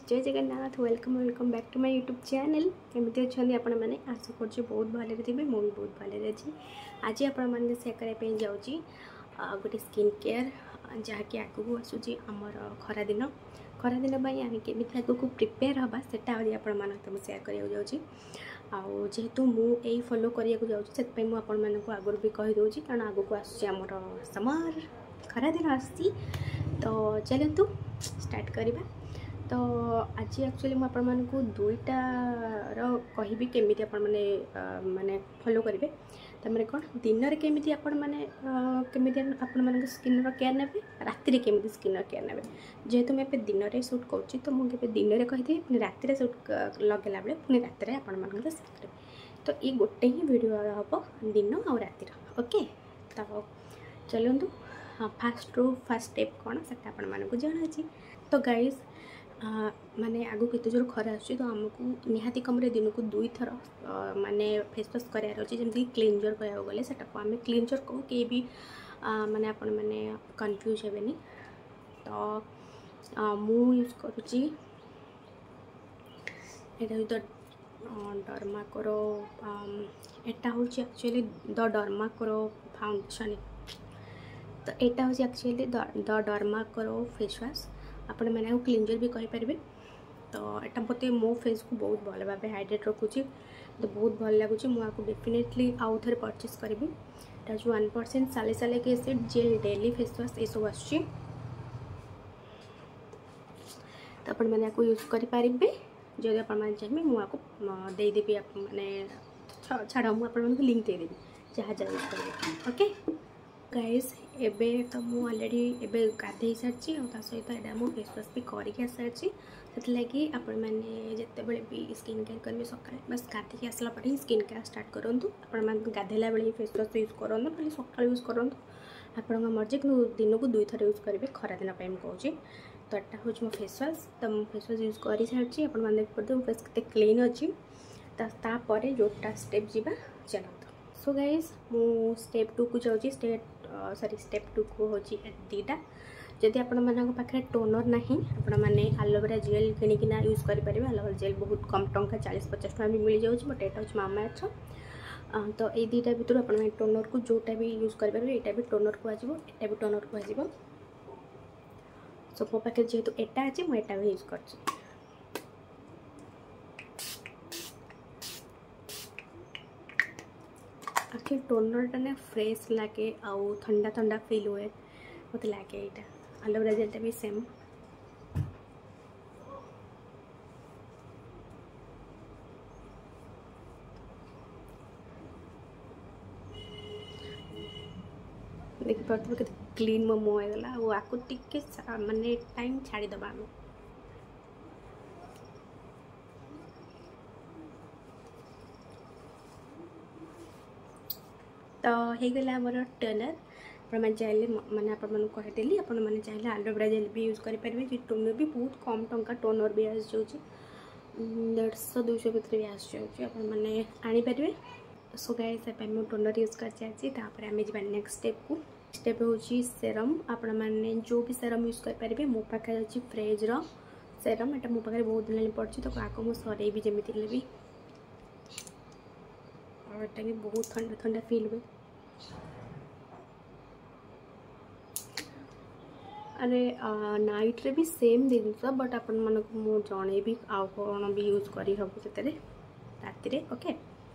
जय Jagannath welcome welcome back to my YouTube channel केमती अच्छा आपण मैंने आशा कर बहुत भले थे मुझे बहुत भले अच्छी आज आपण सेयार करने जाऊँगी गोटे स्किन केयर जहाँकि आगू आसूँ आमर खरा दिन आम केमी आगू प्रिपेयर हाँ से आपण सेयार करने जाऊँगी आउ जेहेतु मुझे फॉलो करने जाऊँगी मुझे आगुरी भी कहीदे कारण आग को आसमर समर खरा दिन आसी तो चलतु स्टार्ट करवा। तो आज एक्चुअली मुझे आपण मानक दुईटार कहि केमी आपण माने फॉलो करेंगे तमें कौन दिन में केमी आपण मैंने केमी आपण मान स्किन केयर ने राति केमी स्किन केयर ने जेहेतु मुझे दिन में सुट कर तो मुझे दिन में कही पुणी राति सुट लगेला बेले पुणी राति आपण मान तो ये गोटे ही वीडियो हम दिन आ रातिर ओके। तो चलतु फास्ट स्टेप कौन से आपण मानक जनाची। तो गाइज माने आगु केते जोर खरा आछी तो हमको निहाती कम दिन को 2 थर माने फेस वाश करार अच्छे जमी क्लीनजर कह गले से आम क्लीनजर कहूँ कि भी माने आपण मैंने कन्फ्यूज हेनी। तो मु यूज करुच्ची तो डर्माकोर एटा हूँ एक्चुअली द डर्माकोर फाउंडेशन तो यहाँ हूँ actually the Dermaco face wash आपण मैंने क्लीनजर भी कहींपर। तो यहाँ मत मो फेस को बहुत भल भाव हाइड्रेट रखुच्छी तो बहुत भल लगुच मुझे डेफिनेटली आउ थे परचेस करी। जो 1% salicylic acid gel daily face wash ये सब आस तो आप मैंने यूज करेंगे जदि आप चाहिए मुझे देदेवी मैंने छाड़ मुझे लिंक देदेवी जहाँ जहाँ यूज करेंगे ओके। गाइस एबे तो मु ऑलरेडी एबे गाधे सारी और सहित एटा मो फेस वाश भी करके सारी से आपण मैंने जिते बड़े भी स्किन केयर करेंगे सका बस गाधे आसला ही स्किन केयर स्टार्ट करूँ आपण गाधेला बेले फेस वाश यूज करूँ ना सका यूज करूँ आपण मर्जी कि दिन को 2 थर यूज करेंगे खरा दिन कहूँ। तो यहाँ हूँ मो फेस वाश तो मो फेस वाश यूज कर सारी आप देख पड़ते मो फेस के क्लीन अच्छी तापर जोटा स्टेप जावा चलते। सो गाइज मु स्टेप 2 को जाऊँगी स्टेप 2 को हूँ 2टा जदि आपण पाखे टोनर ना आपण मैंने एलोवेरा जेल किणिकिना यूज करेंगे एलोवेरा जेल बहुत कम टंका 40-50 टका भी मिल जाऊँगी बट यहाँ हूँ मामाअर्थ। तो ये 2टा भितर आप टोनर को जोटा भी यूज करेंगे यहाँ भी टोनर को आजो यहाँ भी टोनर को आजो सो मो पाखे जेहेतु एटा अच्छे मुझे भी यूज कर आखिर टोनर ना फ्रेश लगे आउ ठंडा ठंडा फील हुए मत लगे यहाँ एलोवेरा जेलटा भी सेम देख पार्थ के क्लीन मो मुँह होगा वो आपको टिके माने टाइम छाड़ीदबा आम तो होगला आमर टोनर आप चाहिए मैंने आपदेली आपने चाहिए एलोवेरा जेल भी यूज करेंगे टोनर भी बहुत कम टंका टोनर भी आस जाऊँगी 150-200 भितर भी आस जाऊँगी आपने। सो गाइस मुझे टोनर यूज कर सारी आम जा नेक्स्ट स्टेप को स्टेप हूँ सेरम आपण मैंने जो भी सेरम यूज करेंगे मो पाखे अच्छी फ्रेजर सेरम एटा मो पाखे बहुत दिन पड़ी तो आगे मुझे सर भी जमी भी और एटा भी बहुत ठंडा ठंडा फील हुए। अरे नाइट रे भी सेम जिनस बट आपण मन को जणे भी आउ कौन भी यूज करी हम से राति ओके।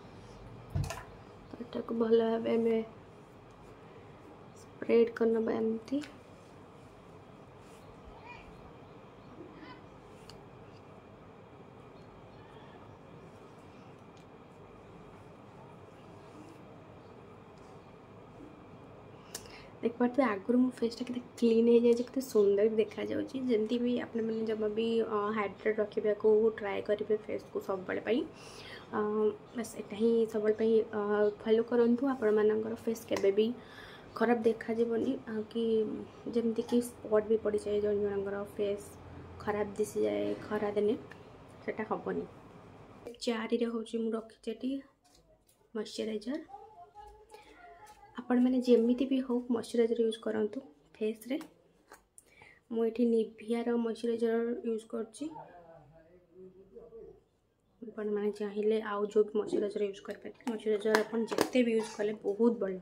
तो एटा को भल भाव में स्प्रेड करना एमती देख पार्थे आगुरी मो फेसटा के क्लीन हो जाए सुंदर भी देखा जमी भी आप जब भी हाइड्रेट रखा को ट्राए करेंगे फेस को सब बस एटा ही सब फॉलो करूँ आपण फेस केबे भी खराब देखा जीवनी कि जमती कि स्पॉट भी पड़ जाए जन जन फेस खराब दिशी जाए खरा दिने से हेनी। 4 हूँ मुझे रखी मॉइस्चराइजर आपण मैंने जमीती भी हो मॉइस्चराइजर यूज करूँ फेस रे मुझे निभियार मॉइस्चराइजर यूज कर आपण मैंने चाहिए आउ जो भी मॉइस्चराइजर यूज कर मॉइस्चराइजर अपन जिते भी यूज कले बहुत भल।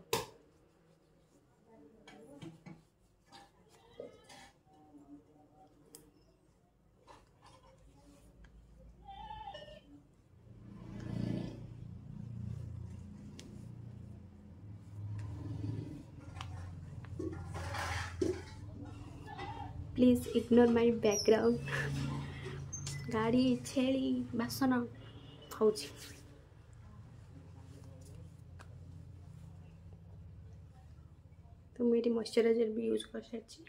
प्लीज इग्नोर माय बैकग्राउंड गाड़ी छेली बासन हो तो मुझे मॉइस्चराइजर भी यूज कर सारी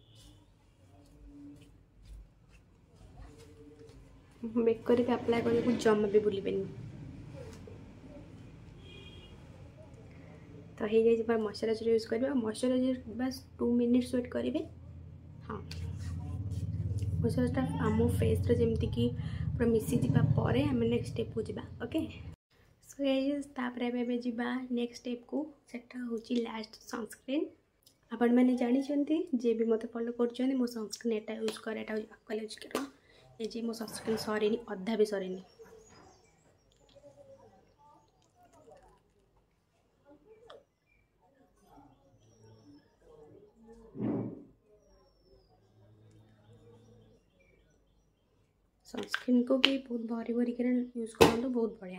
मेकअप भी अप्लाई करने जमा भी भूलें। तो हो जाए मॉइस्चराइजर यूज करवा मॉइस्चराइजर बस 2 मिनिट्स वेट करेंगे। हाँ मॉइस्चराइजर आम फेस जमती कि पूरा मिसी जापर आम नेक्स्ट स्टेप को जा। ओके सो तापर जा नेक्स्ट स्टेप को सेटा हूँ लास्ट सनस्क्रीन। आपण मैंने जानते जे भी मत फॉलो कर मो सनस्क्रीन एटा यूज कर यूज कर ये मो सनस्क्रीन सरीनी अधा भी सरीनी। सनस्क्रीन को भी बहुत भरी भरी कर यूज करूँ बहुत बढ़िया।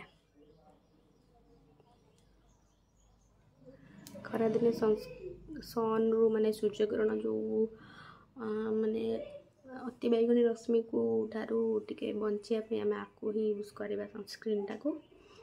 खरा दिन सन रु माने सूर्यकिरण जो माने अति बैगनी रश्मि को ठारू टिके बंचिया आम आपको ही यूज करवा सनस्क्रीन टाको।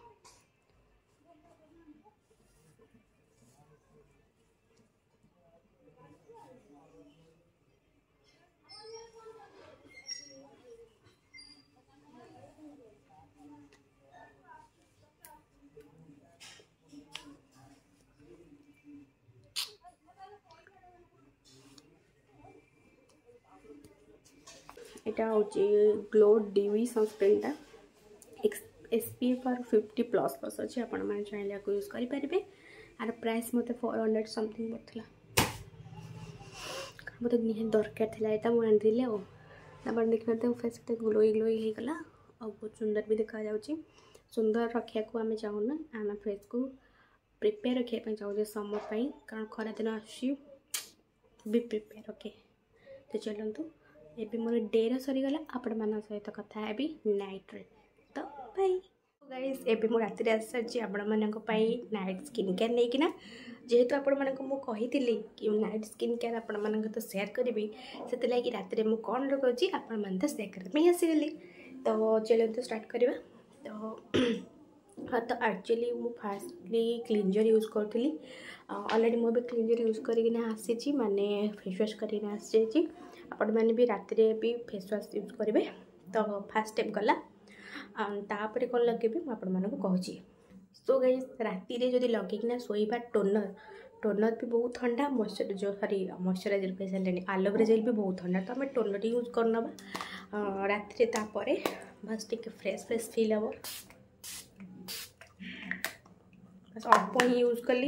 एटा हूँ ग्लो डीवी सनस्क्रीन SPF 50+ अच्छे आपण मैंने चाहिए यूज करेंगे। आर प्राइस मत 400 समथिंग पड़ता मतलब निहाती दरकार था यहाँ मुझे आनी देखते फेस ग्लोई ग्लोई होगला और बहुत सुंदर भी देखा जाऊँगी। सुंदर रखा को आम चाहूना आम फेस को प्रिपेयर रखापी चाहूँ समर पर कारण खरा दिन आसुची भी प्रिपेयर। ओके तो चलतु एबे मोर डेर सरीगला आपण मान सहित कथा हेबी नाइट रे। तो बाय गाइस एबे मो राति आसी सारी आपण मानक नाइट स्किन केयर नहीं किना जेहेतु आपण मानक मु कहितली कि नाइट स्किन केयर आपण मानक तो शेयर करबी सेते लागी राति रे मु कोन लगौची आपण मान तो शेयर करबी आसीगली। तो चलो तो स्टार्ट करबा। तो हाँ तो एक्चुअली मु फास्टली क्लींजर यूज करी ऑलरेडी मुझे क्लींजर यूज करना आसी माने फेस वाश करना आसी आपण मैंने भी राति रे भी फेस वाश यूज करेंगे। तो फास्ट स्टेप गला तापर कौन लगे मुझे मानक कहूँ। सो गाइस राति रे जदि लगेकिना सोईबा टोनर भी बहुत ठंडा मॉइस्चराइजर कह सारे एलोवेरा जेल भी बहुत ठंडा तो आम टोनर यूज करना राति तापर बस टिके फ्रेश फ्रेश फील हम बस अल्प ही यूज कली।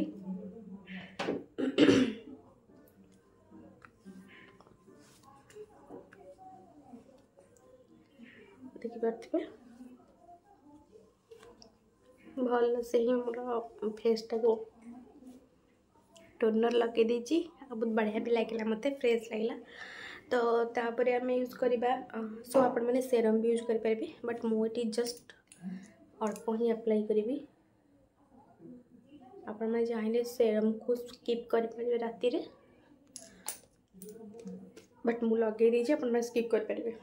देखिपे भल से ही मोर फेसटा को टोनर लगे दीची बहुत बढ़िया भी लगे मत फ्रेश लगे। तो तापर आम यूज करवा सो आपण मैंने सेरम भी यूज करेंगे बट मुझे जस्ट अल्प ही अप्लाई करी। आपण मैंने चाहिए सेरम को स्किप करेंगे राति रे बट मु लगे दीजिए आपण मैंने स्किप करेंगे।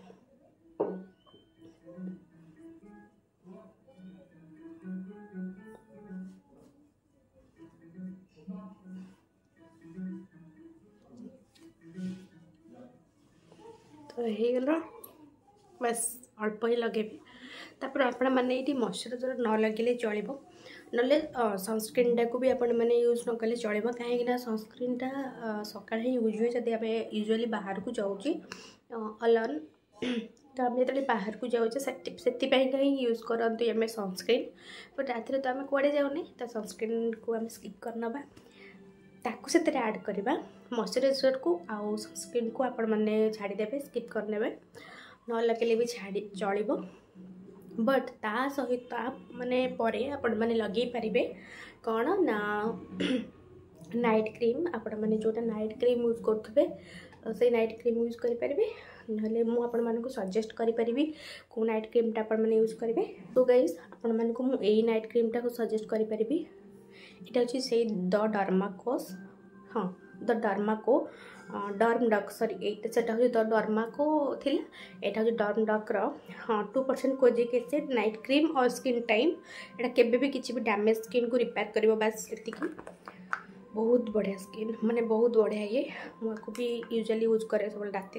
तो हो बस अल्प ही लगे तापर आपण मैंने ये मॉइस्चराइजर न लगे चलो ना सनस्क्रीन टाक भी आपण मैंने यूज न कले चलो कहीं सनस्क्रीन टा सका यूज हुए जब आम यूजुअली बाहर को जाऊँगी अलन तो आम जो बाहर को जाऊे से यूज करती आम सनस्क्रीन बट राति तो आम कड़े जाऊनी तो सनस्क्रीन को आम स्किप करना ताकू से ऐड करवा मॉइस्चराइजर को आउ सनस्क्रीन को आपण मैंने छाड़ीदे स्किप करने न लगे भी छाड़ी चलो बट ता सहित माने परे आपण माने लगे पारिबे कौन ना नाइट क्रीम आपण माने जोटा नाइट क्रीम यूज करथबे से नाइट क्रीम यूज करि पारिबे नले मु आपण मानको सजेस्ट करि पारिबी को नाइट क्रीम टा आपण माने यूज करिवे। तो गाइस आपण मानको मु एई नाइट क्रीम टा को सजेस्ट करि पारिबी एटा होची से द डर्माकोस हां द डर्माको डर्म डक सॉरी एटा सेटा हो द डर्माको थिला एटा हो डर्म डक रो हां 2% कोजिक एसिड नाइट क्रीम और स्किन टाइम एटा केबे भी किछि भी डैमेज स्किन को रिपेयर करिवो बस सेतिकी बहुत बढ़िया स्किन माने बहुत बढ़िया ये मुझको भी यूजुअली यूज करे सब रात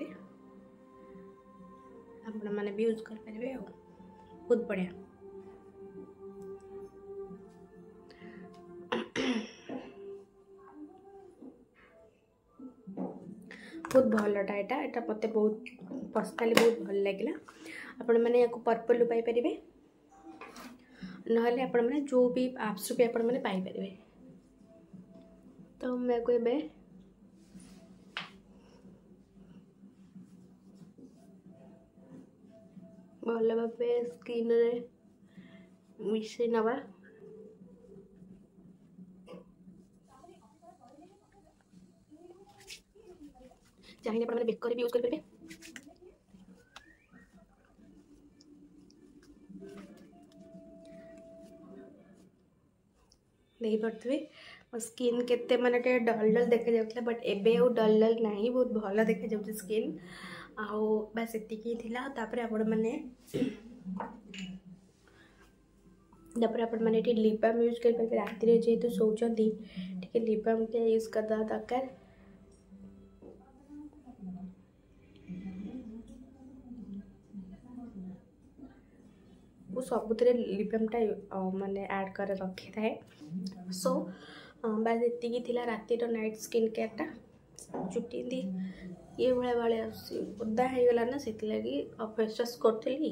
आप मैंने भी यूज कर पारे बहुत बढ़िया बहुत भलटा यहाँ मत बहुत पर्सनाली बहुत भल लगे आपण मैंने या पर्पल पाई पारे ना आपण मैंने जो भी एप्स भी आपण मैंने पाई पारे। तो मैं को भल भाव स्किन रे मिसई नवा चाहिए मैंने बेकर भी यूज कर नहीं पारे स्किन केते माने डल डल देखा जाता बट एबे और डल डल नहीं बहुत भल देखा जाउछ स्किन आउ बस एतिकी थिला तापर आपण माने लिप बाम यूज कर पारे राति रे जेतु सोचंती ठीक लिप बाम के यूज करदा दरकार वो सबुतरे लिप बाम टा माने ऐड कर रखी थाए सो बस एतिकी थिला राति रो नाइट स्किन केयर टा चुटी दी ये भाया भाई ओदा हो गला ना से फेस वाश करी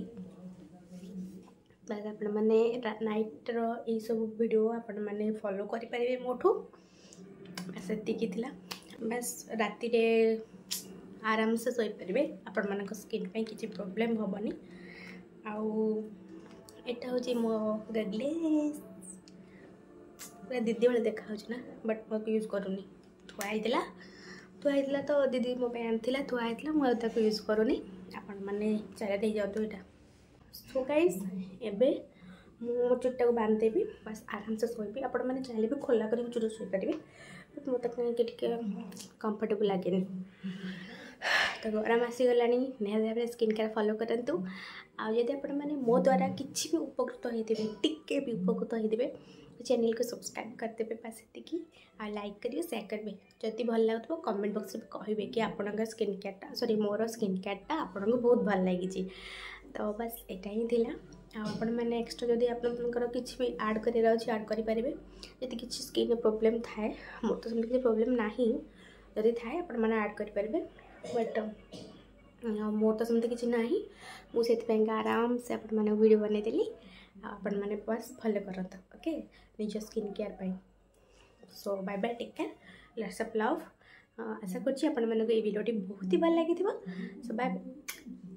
बस आपण मैंने नाइट रो ये सब वीडियो आपण मैंने फॉलो करि परिबे मोठू बस एतिकी थिला बस राति रे आराम से सोई परिबे आपण मानक स्किन पे किछि प्रॉब्लम होबनी आउ एटा होची मो गग्लेस पूरा दीदी वाले देखा ना बट मैं यूज करूनी थुआईला तो दीदी मो पे आनी थुआईला मुझे यूज करूनी आपण मैंने चला दे जातु यहाँ। सो गाइस एबे मो चुट्टा को बांध देवी बस आराम से सोईबी आपण मैंने चाहिए भी खोला कर चुट शोई पारे बट मत कहीं कंफर्टेबल लगे तो गरम आसीगला निहाती भाव स्किन केयर फॉलो करतु आदि आपण मैंने मो द्वारा किसी भी उपकृत होते टिके भी उपकृत होते चैनल को सब्सक्राइब करदे बस एतिकी आ लाइक करिए शेयर करेंगे जदि भल लगो कमेंट बॉक्स में कहे कि आपन स्किन केयरटा सॉरी मोर स्किन केयरटा आपन को बहुत भल लगी तो बस यहाँ ही थिला आपण मैंने एक्स्ट्रा जदि आपनकर किसी भी ऐड कर ऐड करेंगे जदि किसी स्किन प्रॉब्लम थाए मोर तो सेमती किसी प्रॉब्लम नहीं जदि थाए आपण मैंने ऐड करेंगे बट मोर तो सेमती किसी ना मुझे आराम से आपण मैंने वीडियो बनईदेली आपण मैंने बस फॉलो करत ओके निज स्किन केयर पाई। So bye bye take care lots of love आशा करछि आपण मानको ए वीडियोटी बहुत ही भल लागिथिबो। सो बाय बाय।